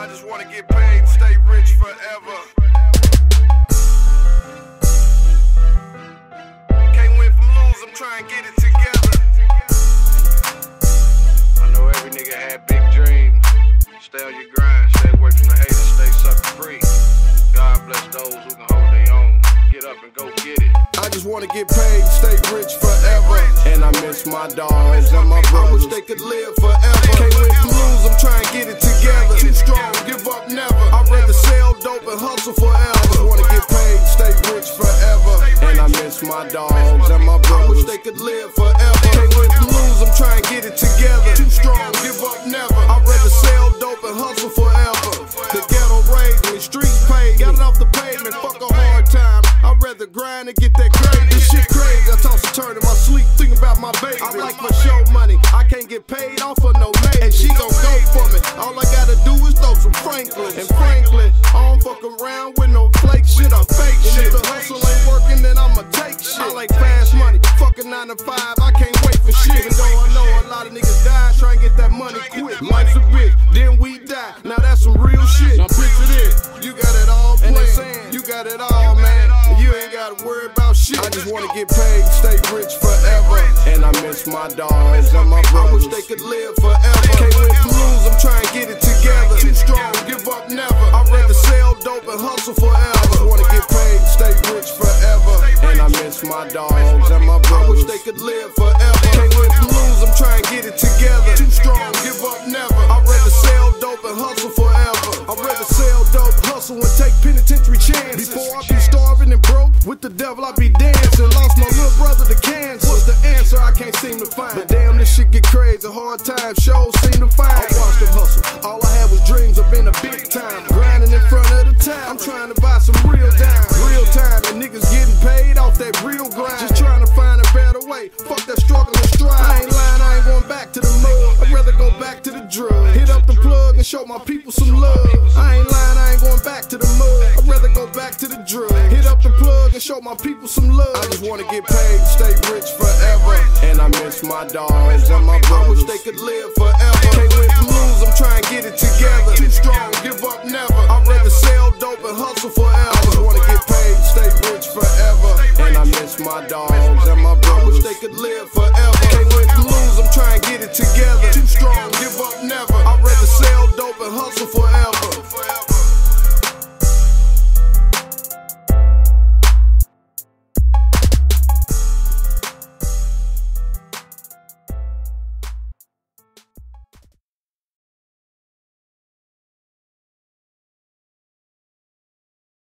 I just wanna get paid and stay rich forever. Can't win from lose, I'm trying to get it together. I know every nigga had big dreams. Stay on your grind, stay away from the haters, stay sucker free. God bless those who can hold their own. Get up and go get it. I just wanna get paid and stay rich forever. And I miss my dogs and my brothers. I wish they could live forever. Can't win from lose, I'm trying to get it together. Too strong, give up never. I'd rather sell dope and hustle forever. I just wanna get paid and stay rich forever. And I miss my dogs and my brothers. I wish they could live forever. Can't win from lose, I'm trying to get it together. Too strong, give up never. I'd rather sell dope and hustle forever. The ghetto raised me, streets paid. Got it off the pavement, fuck a hard time. I'd rather grind and get that grade. This shit crazy, I toss a turn in my sleep, thinking about my baby. I like my show money, I can't get paid off of no lady. And she gon' go for me, all I gotta do is throw some Franklin. And Franklin, I don't fuck around with no flake shit or fake shit. If the hustle ain't working, then I'ma take shit. I like fast money, fuck a 9 to 5, I can't wait for shit. Even though I know a lot of niggas die, try and get that money quick. Life's a bitch, then we die, now that's some real shit. Now picture this, you got it all planned, you got it all, man. You ain't gotta worry about shit. I just wanna get paid, stay rich forever. And I miss my dogs and my brothers. I wish they could live forever. Can't win from lose, I'm trying to get it together. Too strong, give up never. I'd rather sell dope and hustle forever. I just wanna get paid, stay rich forever. And I miss my dogs and my brothers. I wish they could live forever. Can't win from lose, I'm trying to get it together. Too strong, give up never. I'd rather sell dope and hustle forever. I'd rather sell dope, hustle, and take penitentiary chances. Before I be starving and broke, with the devil I be dancing. Lost my little brother to cancer. What's the answer? I can't seem to find. But damn, this shit get crazy. Hard times shows seem to find. I watched them hustle. All I had was dreams of being a big time. Grinding in front of the town. I'm trying to buy some real time. Real time, and niggas getting paid off that real grind. Just trying to find a better way. Fuck that struggle and strive. I ain't lying, I ain't going back to the mud. I'd rather go back to the drug. Hit up the plug and show my people some love. I ain't lying, I ain't going back to the mud. I'd rather go back to the drug. Hit up the plug and show my people some love. I just wanna get paid, stay rich forever. And I miss my dogs and my brothers. I wish they could live forever.